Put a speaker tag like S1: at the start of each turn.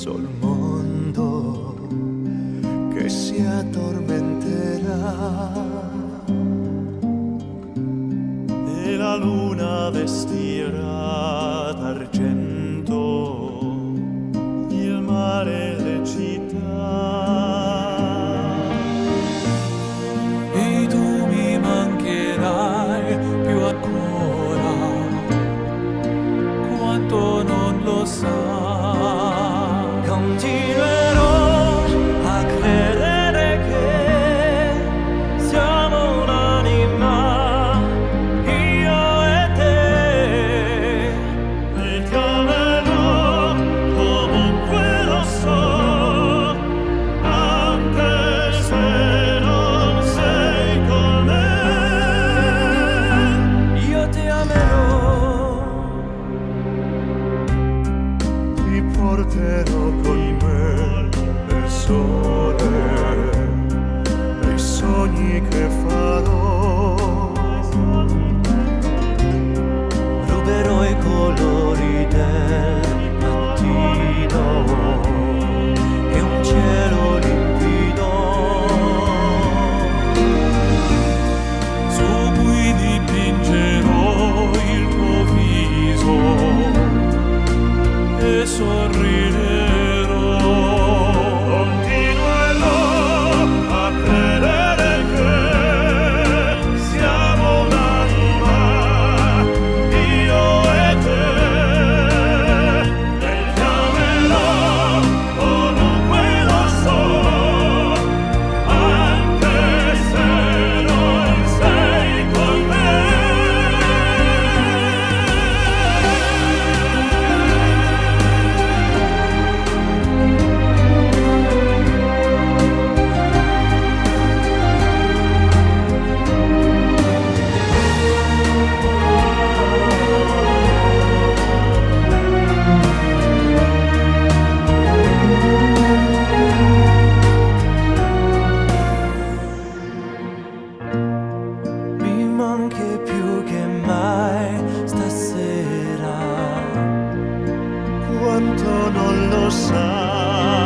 S1: verso il mondo che si addormenterà e la luna vestirà d'argento il mare e le città.
S2: E tu mi mancherai più ancora, quanto non lo sai.
S1: Continuerò a credere che siamo un'anima, io e te, e ti amerò comunque lo so, anche se non sei con me. Io ti amerò, ti porterò con me nel sole, nei sogni che farò. Ruberò i colori del mattino e un cielo limpido
S2: Su cui dipingerò il tuo viso e sorriderò.
S1: Continuerò a credere che siamo un'anima, io e te, e ti amerò comunque lo so, anche se non sei con me. Mi manchi più che mai stasera, quanto non lo sai.